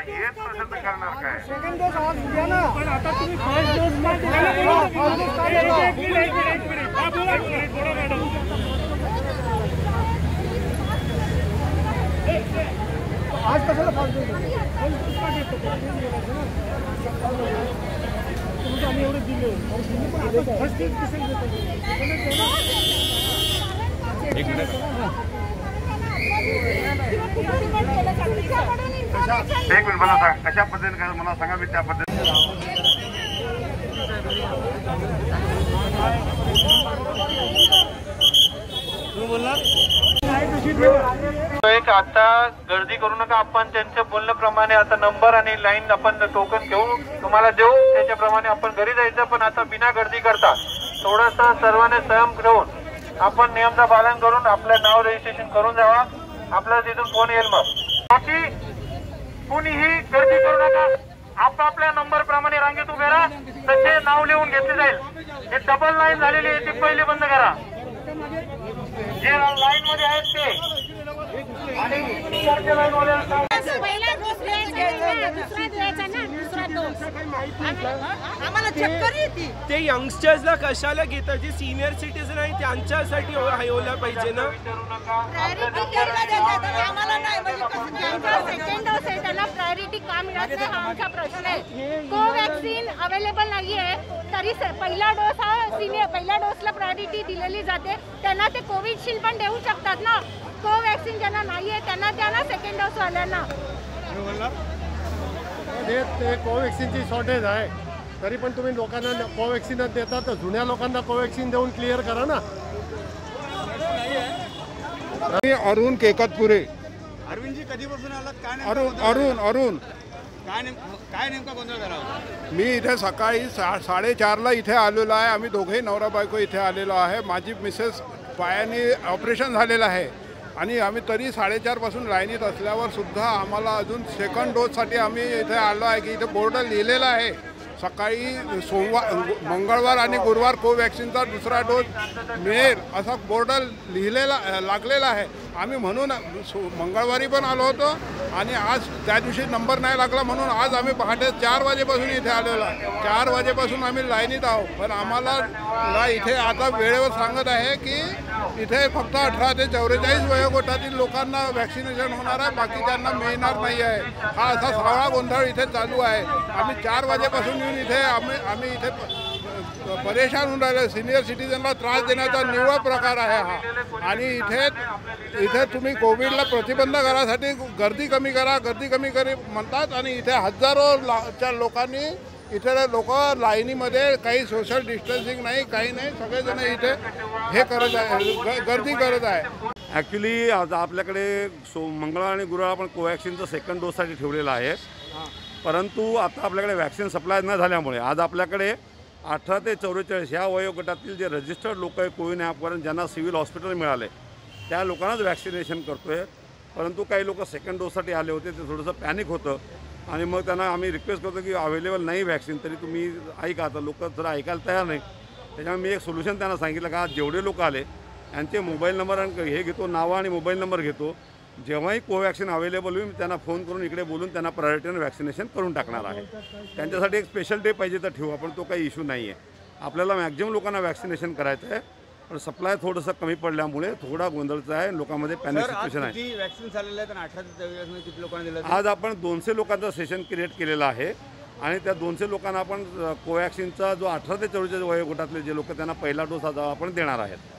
हेच पसंत करणार काय? सेकंड डोस आज द्या ना. पण आता तुम्ही फर्स्ट डोस का दिला? आज कशाला फर्स्ट डोस आम्ही एवढे दिले पण आता फर्स्ट डोस कशाला देतो? एक मिनिट मला सांग कशा पद्धतीने मला सांगा मी त्या पद्धतीने एक आता गर्दी करू नका. आपण त्यांच्या बोलण्याप्रमाणे आता नंबर आणि लाईन आपण टोकन घेऊ तुम्हाला देऊ त्याच्याप्रमाणे आपण घरी जायचं. पण आता बिना गर्दी करता थोडस सर्वांनी संयम ठेवून आपण नियमचं पालन करून आपलं नाव रजिस्ट्रेशन करून जावा. आपल्याला तिथून फोन येईल. मग बाकी कुणीही गर्दी करू नका. आपापल्या नंबर प्रमाणे रांगेत उभे राहा. तसे नाव लिहून घेतले जाईल. हे डबल लाईन झालेली आहे ती पहिली बंद करा. जे लाईन मध्ये आहेत ते आणि ते यंगस्टर्सला कशाला घेतात? जे सिनियर सिटीजन आहे त्यांच्यासाठी व्हायला पाहिजे ना. त्याला प्रायोरिटी का मिळत नाही हा आमचा प्रश्न आहे. कोवॅक्सिन अवेलेबल नाहीये तरी पहिला डोस हा पहिल्या डोसला प्रायोरिटी दिलेली जाते. त्यांना ते कोविशिल्ड पण देऊ शकतात ना. कोवॅक्सिन ज्यांना नाहीये त्यांना द्या ना सेकंड डोस वाल्यांना. ते कोवॅक्सिनची शॉर्टेज आहे तरी पण तुम्ही लोकांना कोवॅक्सिनच देता तर जुन्या लोकांना कोवॅक्सिन देऊन क्लिअर करा ना. अरुण केकतपुरे. अरविंदजी कधीपासून आलात? काय अरुण काय नेमका गोंधळ झाला होता? मी इथे सकाळी 4:30ला इथे आलेलो आहे. आम्ही दोघेही नवरा बायको इथे आलेलो आहे. माझी मिसेस पायाने ऑपरेशन झालेलं आहे आणि आम्ही तरी 4:30 पासून लाईनीत असल्यावर सुद्धा आम्हाला अजून सेकंड डोससाठी आम्ही इथे आलो आहे की इथे बोर्ड लिहिलेला आहे सकाळी मंगळवार आणि गुरुवार कोवॅक्सिनचा दुसरा डोस मिळेल असा बोर्ड लागलेला आहे. आम्ही म्हणून मंगळवारी पण आलो होतो आणि आज त्या दिवशी नंबर नाही लागला म्हणून आज आम्ही पहाटे 4 वाजेपासून इथे आलेलो आहे. 4 वाजेपासून आम्ही लाईनीत आहोत. पण आम्हाला इथे आता वेळेवर सांगत आहे की इथे फक्त 18 ते 44 वयोगटातील लोकांना वॅक्सिनेशन होणार आहे. बाकीच्यांना मिळणार नाही आहे. हा असा सगळा गोंधळ इथे चालू आहे. आम्ही 4 वाजेपासून येऊन इथे आम्ही इथे परेशान होऊन राहिले. सिनियर सिटीजनला त्रास देण्याचा निव्वळ प्रकार आहे हा. आणि इथे तुम्ही कोविडला प्रतिबंध करायसाठी गर्दी कमी करा म्हणतात आणि इथे हजारोच्या लोकांनी इथे लोक लाईनीमध्ये काही सोशल डिस्टन्सिंग नाही काही नाही सगळेजण इथे हे करत आहे गर्दी करत आहे. ॲक्च्युली आज आपल्याकडे मंगळवार आणि गुरुवार आपण कोवॅक्सिनचा सेकंड डोससाठी ठेवलेला आहे. परंतु आता आपल्याकडे वॅक्सिन सप्लाय न झाल्यामुळे आज आपल्याकडे 18 ते 44 ह्या वयोगटातील जे रजिस्टर्ड लोक आहे कोविन ॲपवरून ज्यांना सिव्हिल हॉस्पिटल मिळाले त्या लोकांनाच वॅक्सिनेशन करतो आहे. परंतु काही लोक सेकंड डोससाठी आले होते ते थोडंसं पॅनिक होतं आणि मग त्यांना आम्ही रिक्वेस्ट करतो की अवेलेबल नाही वॅक्सिन तरी तुम्ही ऐका. आता लोक जरा ऐकायला तयार नाही. त्याच्यामुळे मी एक सोल्युशन त्यांना सांगितलं का जेवढे लोक आले यांचे मोबाईल नंबर आणि हे घेतो नावं आणि मोबाईल नंबर घेतो. जेव्हाही कोवॅक्सिन अवेलेबल होईल त्यांना फोन करून इकडे बोलून त्यांना प्रायोरिटीनं वॅक्सिनेशन करून टाकणार आहे. त्यांच्यासाठी एक स्पेशल डे पाहिजे तर ठेवू आपण. तो काही इश्यू नाही आहे. आपल्याला मॅक्झिमम लोकांना वॅक्सिनेशन करायचं आहे पण सप्लाय थोडंसं कमी पडल्यामुळे थोडा गोंधळचा आहे. लोकांमध्ये पॅनिक सिच्युएशन आहे. वॅक्सिन झालेलं आहे तर 18 ते 24 किती लोकांना दिलं? आज आपण 200 लोकांचा सेशन क्रिएट केलेला आहे आणि त्या 200 लोकांना आपण कोवॅक्सिनचा जो 18 ते 44 वयोगटातले जे लोक त्यांना पहिला डोस आज आपण देणार आहेत.